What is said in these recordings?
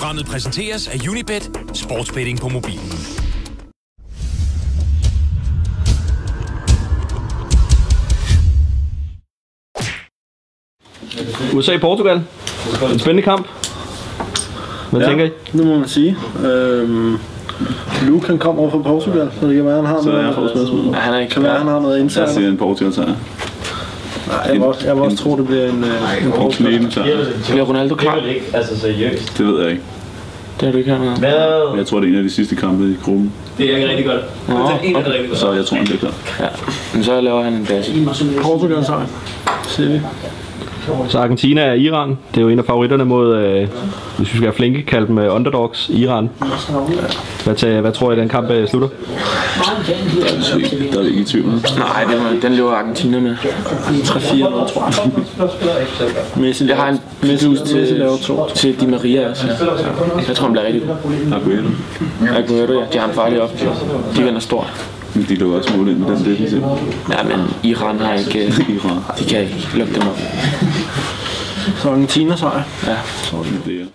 Programmet præsenteres af Unibet, sportsbetting på mobilen. USA-Portugal. En spændende kamp. Hvad tænker I? Det må man sige. Luke han kommer over fra Portugal, så det kan være, han har noget. Han er ikke kan være, han har noget indsat. Jeg siger en Portugal sejr. Nej, jeg vil også tro, det bliver en Portugal. Bliver Ronaldo klar? Altså seriøst. Det ved jeg ikke. Det har du ikke hørt noget. Jeg tror, det er en af de sidste kampe i gruppen. Det er ikke rigtig godt. Rigtig godt. Så jeg tror, han bliver klar. Ja. Men så laver han en base. Portugal sejr, siger vi. Så Argentina er Iran. Det er jo en af favoritterne mod, hvis vi skal være flinke, kalde dem underdogs, Iran. Hvad tror I, den kamp slutter? Der er vi ikke i tvivl. Nej, den løber Argentina med. 3-4 noget, tror jeg. Messi Jeg har en laver 2 til Di Maria også. Jeg tror, han bliver rigtig god. Aguero, ja. De har en farlig op. De vinder stort. Men de løber også mål ind med den defensiv. Ja, men Iran har ikke... De kan ikke lukke dem op. Så Argentina sejr. Ja. Så er det det.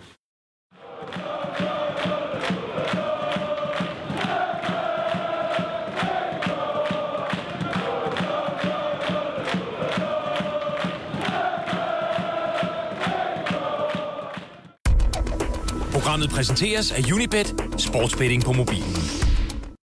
Programmet præsenteres af Unibet, sportsbetting på mobilen.